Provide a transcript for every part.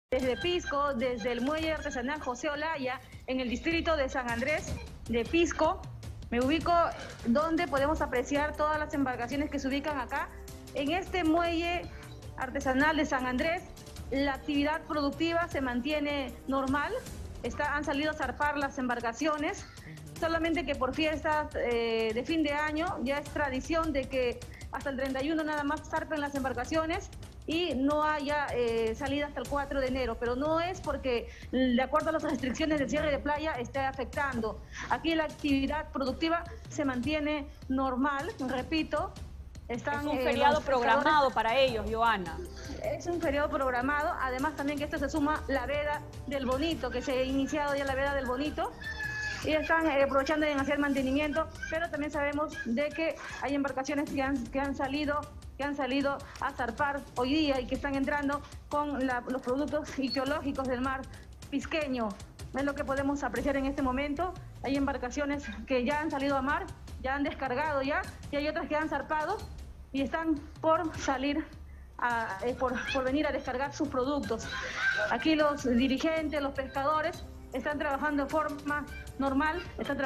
Desde Pisco, desde el muelle artesanal José Olaya, en el distrito de San Andrés de Pisco, me ubico donde podemos apreciar todas las embarcaciones que se ubican acá. En este muelle artesanal de San Andrés, la actividad productiva se mantiene normal, han salido a zarpar las embarcaciones, solamente que por fiestas de fin de año ya es tradición de que hasta el 31 nada más zarpen las embarcaciones y no haya salida hasta el 4 de enero, pero no es porque de acuerdo a las restricciones del cierre de playa esté afectando. Aquí la actividad productiva se mantiene normal, repito. Es un feriado programado para ellos, Joana. Es un feriado programado, además también que esto se suma la veda del Bonito, que se ha iniciado ya la veda del Bonito, y están aprovechando en hacer mantenimiento, pero también sabemos de que hay embarcaciones que han salido a zarpar hoy día y que están entrando con los productos ictiológicos del mar pisqueño. Es lo que podemos apreciar en este momento. Hay embarcaciones que ya han salido a mar, ya han descargado ya, y hay otras que han zarpado y están por salir, por venir a descargar sus productos. Aquí los dirigentes, los pescadores, están trabajando de forma normal,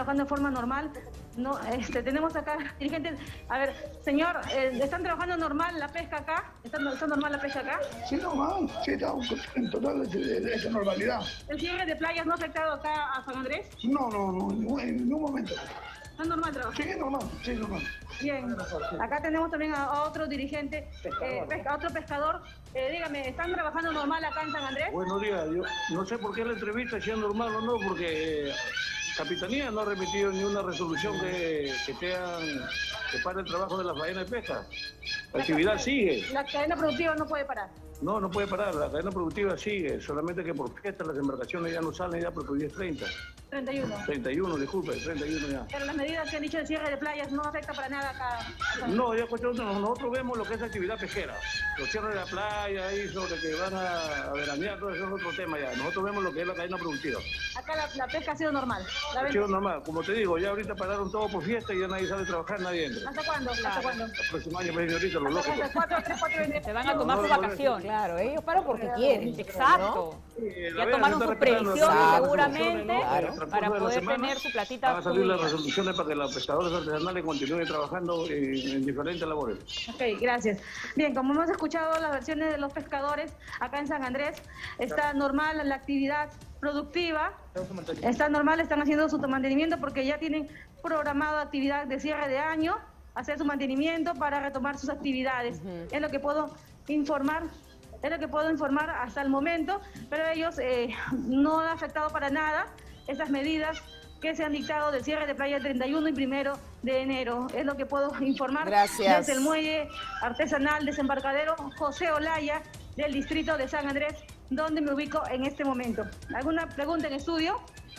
No, tenemos acá dirigentes. A ver, señor, ¿están trabajando normal la pesca acá? ¿Está normal la pesca acá? Sí, normal, sí, estamos en total de esa normalidad. ¿El cierre de playas no ha afectado acá a San Andrés? No, en ningún momento. ¿Está normal trabajo? Sí, normal. Bien, acá tenemos también a otro dirigente, a otro pescador. Dígame, ¿están trabajando normal acá en San Andrés? Buenos días, yo no sé por qué la entrevista, si es normal o no, porque Capitanía no ha remitido ni una resolución que pare el trabajo de las faenas de pesca. La actividad sigue. La cadena productiva no puede parar. No puede parar, la cadena productiva sigue, solamente que por fiesta las embarcaciones ya no salen ya porque hoy es 30. 31. 31, disculpe, 31 ya. Pero las medidas que han dicho de cierre de playas no afecta para nada acá. No, ya nosotros vemos lo que es actividad pesquera. Los cierres de la playa, y sobre que van a veranear, todo eso es otro tema ya. Nosotros vemos lo que es la cadena productiva. Acá la pesca ha sido normal. Ha sido normal, como te digo, ya ahorita pararon todo por fiesta y ya nadie sabe trabajar, nadie entra. ¿Hasta cuándo? Claro. ¿Hasta cuándo? El próximo año, pues, señorita, los locos. Hasta 4 de enero. Se van a tomar sus vacaciones. Claro, ellos paran porque quieren. Exacto. Ya tomaron sus previsiones seguramente para poder tener su platita. Van a salir las resoluciones para que los pescadores artesanales continúen trabajando en diferentes labores. Ok, gracias. Bien, como hemos escuchado las versiones de los pescadores acá en San Andrés, está normal la actividad productiva, está normal, están haciendo su mantenimiento porque ya tienen programado actividad de cierre de año, hacer su mantenimiento para retomar sus actividades. Es lo que puedo informar. Hasta el momento, pero ellos no han afectado para nada esas medidas que se han dictado del cierre de playa 31 y 1 de enero. Es lo que puedo informar. Gracias. Desde el muelle artesanal desembarcadero José Olaya del distrito de San Andrés, donde me ubico en este momento. ¿Alguna pregunta en estudio?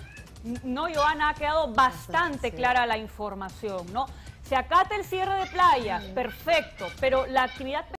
No, Joana, ha quedado bastante clara la información, ¿no? Se acata el cierre de playas, perfecto, pero la actividad